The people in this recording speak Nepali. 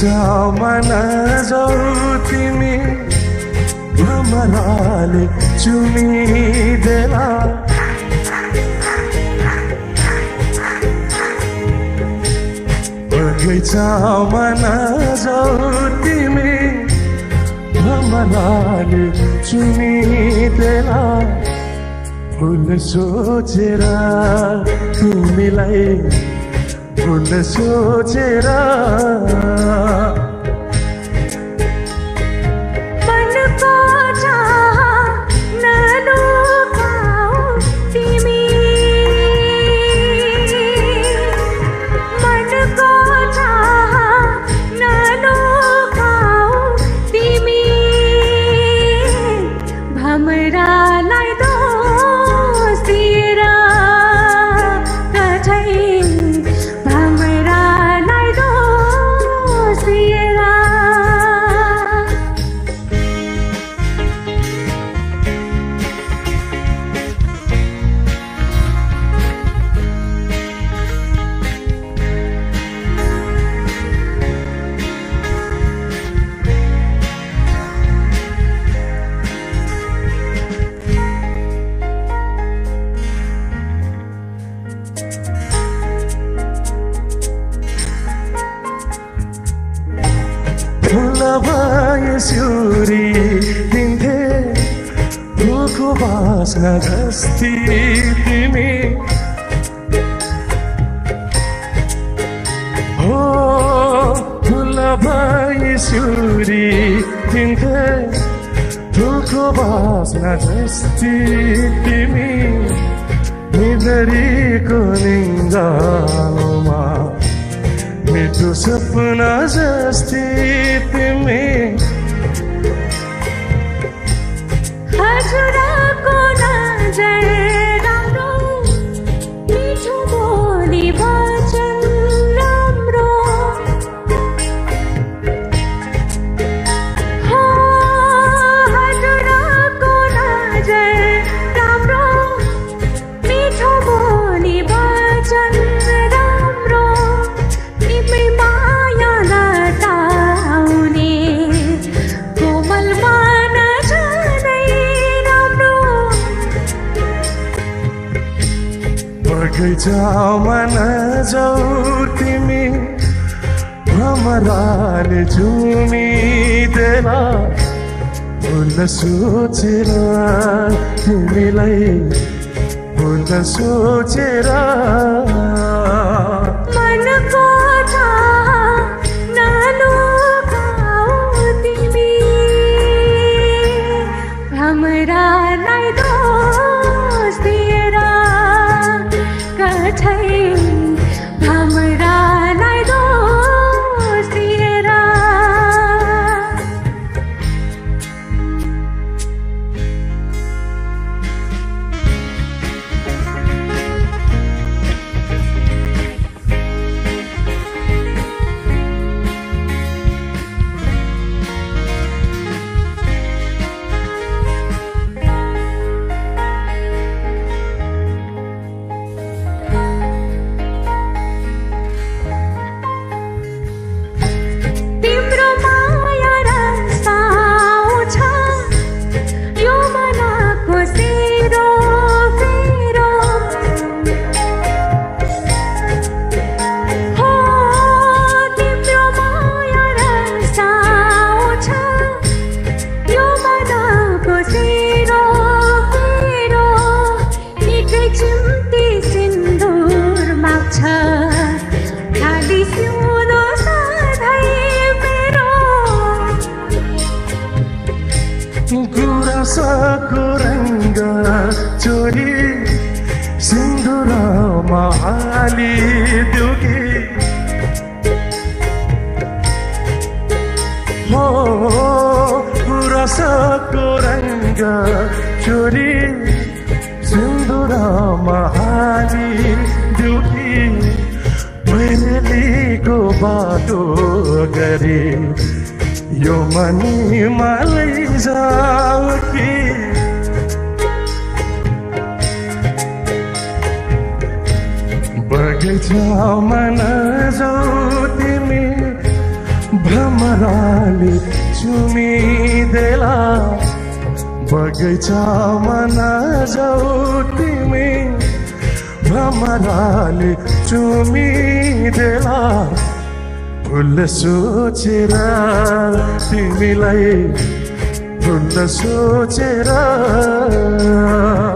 बगैँचामा नजाऊ तिमी भमराले चुमिदेला बगैँचामा नजाऊ तिमी भमराले चुमिदेला फुल सोचेर तिमीलाई फुल सोचेर मनको चाह नलुकाऊ तिमी मनको चाह नलुकाऊ तिमी भमरालाई दोस्तिर सिउरी दिन्थे रुखको बास्ना जस्ती तिमी हो फुल भई सिउरी दिन्थे रुखको बास्ना जस्ती तिमी निधरीको निङ्गालोमा मिठो सपना जस्ती तिमी हजुरको नजर राम्रो मिठो बोली वचन राम्रो हो हजुरको नजर राम्रो मिठो बोली वचन राम्रो तिमी माया लताउने कोमल मन बगैँचामा नजाऊ तिमी भमराले चुमिदेला फुल सोचेर तिमीलाई फुल सोचेर मनको चाह नलुकाऊ तिमी भमरालाई दोस्तिर भमरालाई दोस्तिर गुराँसको रङ्ग चोरी सिन्दुरमा हालिदेऊ कि हो गुराँसको रङ्ग चोरी सिन्दुरमा हालिदेऊ कि मैलेलीको बाटो गरी यो मनीमा लैजाऊ कि बगैँचामा नजाऊ तिमी भमराले चुमिदेला बगैँचामा नजाऊ तिमी भमराले चुमिदेला फुल सोचेर तिमीलाई फुल सोचेर